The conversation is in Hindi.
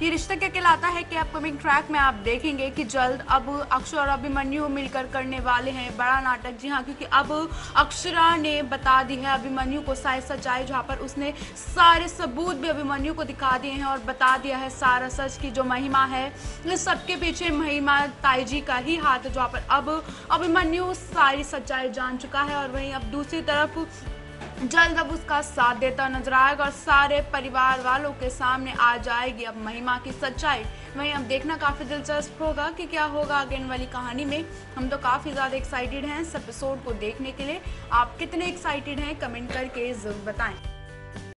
ये रिश्ता क्या कहलाता है कि अपकमिंग ट्रैक में आप देखेंगे कि जल्द अब अक्षरा और अभिमन्यु मिलकर करने वाले हैं बड़ा नाटक। जी हाँ, क्योंकि अब अक्षरा ने बता दी है अभिमन्यु को सारी सच्चाई, जहाँ पर उसने सारे सबूत भी अभिमन्यु को दिखा दिए हैं और बता दिया है सारा सच की जो महिमा है, इस सबके पीछे महिमा ताई जी का ही हाथ है। जहाँ पर अब अभिमन्यु सारी सच्चाई जान चुका है और वहीं अब दूसरी तरफ जल्द अब उसका साथ देता नजर आएगा और सारे परिवार वालों के सामने आ जाएगी अब महिमा की सच्चाई। वहीं अब देखना काफी दिलचस्प होगा कि क्या होगा आगे वाली कहानी में। हम तो काफी ज्यादा एक्साइटेड हैं इस एपिसोड को देखने के लिए। आप कितने एक्साइटेड हैं कमेंट करके जरूर बताएं।